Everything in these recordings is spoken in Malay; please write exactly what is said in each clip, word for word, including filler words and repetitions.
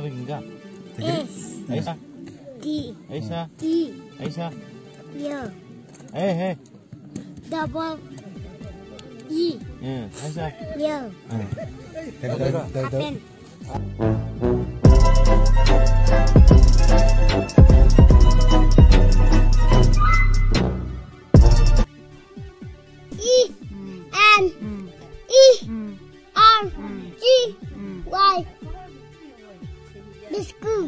Sabi ka? S. Aisa. D. Aisa. D. Aisa. Yeah. Hey, hey. Double. E. Yeah, Aisa. Yeah. Happen. E. N. E. R. G. Y. The school.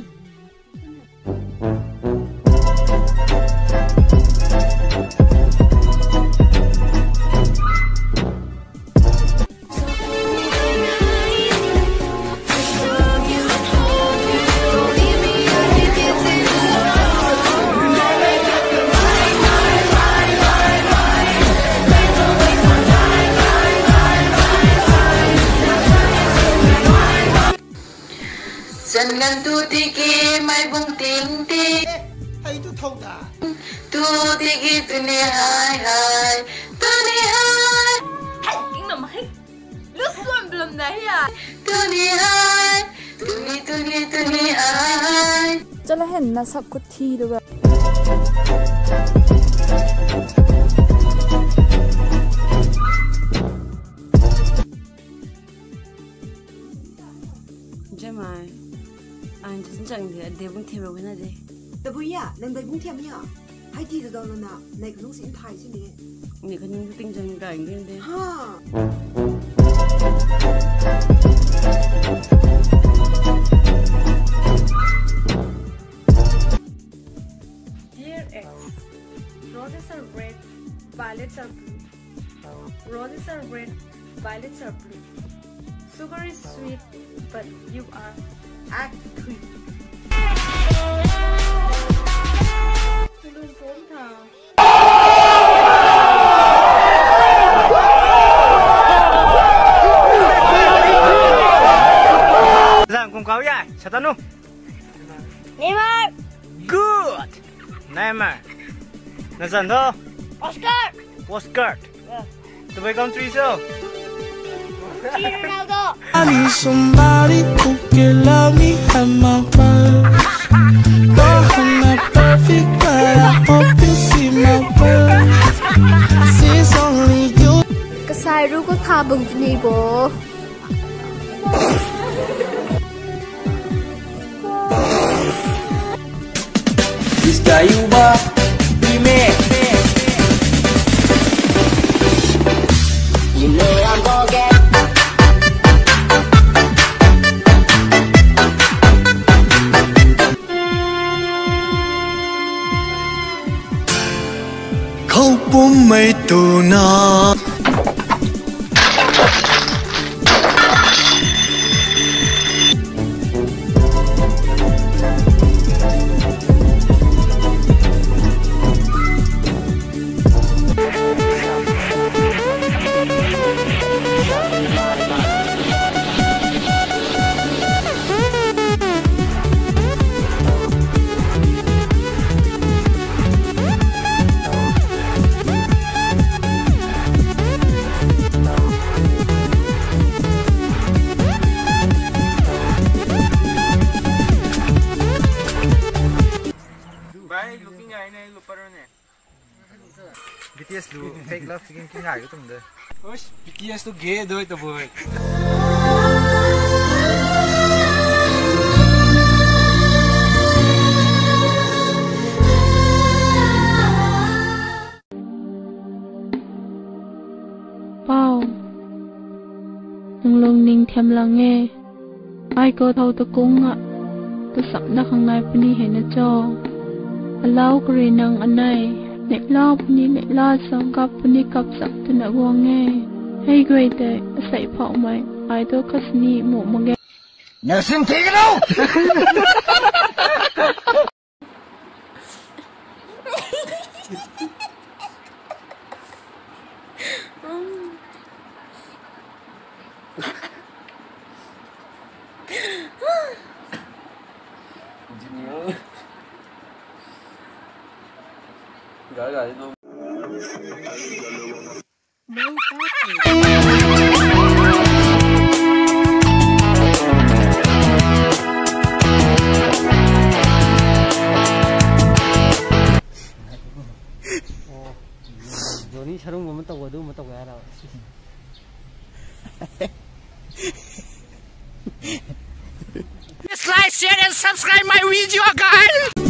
Dân ngân tu tiki mai bung ting ting. Hay tu thâu đã. Tu tiki tu ni hai hai. Tu ni hai. Hay kính nằm hết. Lúc xuân belum dah ya. Tu ni hai. Tu ni tu ni tu ni hai. Cho là hẹn là sắp cút thi được rồi. Jamai. Anh just chẳng thì để bung thêm rồi cái gì. Đâu bây giờ, lần đây bung thêm nhá. Hay đi đâu rồi nè, này cũng xin thay chứ nè. Nè cái những tinh thần cảnh cái gì. Ha. Dear X, roses are red, violets are blue. Roses are red, violets are blue. Sugar is sweet, but you are act sweet. Tulun phốn thảo. Làm cùng cáo vậy, sao ta nu? Neymar. Good. Neymar. Nó dần thôi. Oscar. Oscar. Tụi bay country sao? Ronaldo. I need somebody who can love me at my worst. Though I'm not perfect, but I hope you see my worth. It's only you. Cái sai ru có tha bừng cái này bố. Bisa ubah remake. You know I'm gonna get. Khâu bún mây tù na. B T S lu fake love fiking king ai cái tụi mình. Osh, B T S tu gay đôi tao boy. Wow. Nang long ning thêm là nghe. Ai có thâu ta cung ạ. Ta sắp na khang nai pani he na cho. Allow kri nang anai. Nè lo pani nè lo sang kap pani kap sak tu na wang nghe. Hey great day. Sai phao mai. Ai to kas ni mo mo nghe. Nhớ xin thế cái đâu. Gửi lại luôn. sarung mo to do mo to gara. Like, share and subscribe my video guys.